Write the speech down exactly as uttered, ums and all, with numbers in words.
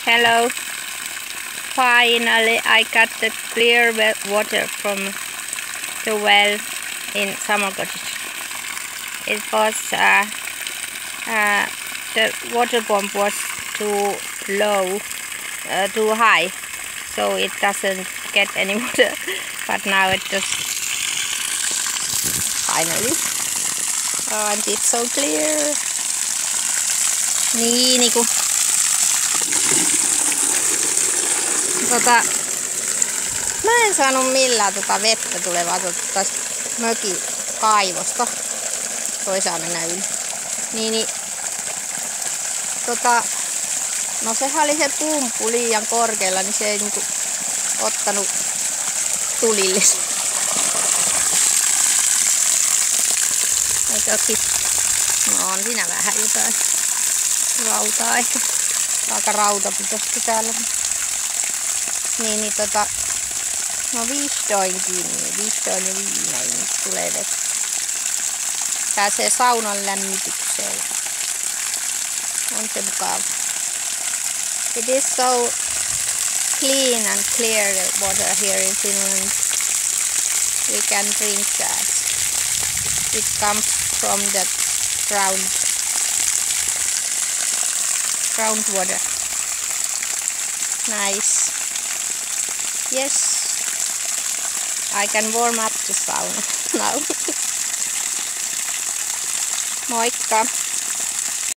Hello. Finally, I got the clear water from the well in summer cottage. It was uh, uh, the water pump was too low, uh, too high, so it doesn't get any water. But now it just finally, oh, and it's so clear. Niin, Niku. Tota, mä en saanut millään tota vettä tulevaa tota mökin kaivosta. Toi saa mennä yli. Niin, niin tota, no sehän oli se pumppu liian korkealla, niin se ei niinku ottanut tulille. No on siinä vähän jotain rautaa ehkä. Aika rauta pitäisi täällä. Niin, niin tota, no vihdoinkin, niin vihdoin ja viimein niin tulee vettä. Pääsee saunan lämmitykseen. On se mukava. It is so clean and clear water here in Finland. We can drink that. It comes from the ground, groundwater. Nice. Yes, I can warm up the sauna now. Moikka!